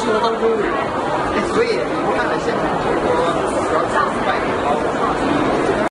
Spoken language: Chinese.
适合当公务员。哎，所以我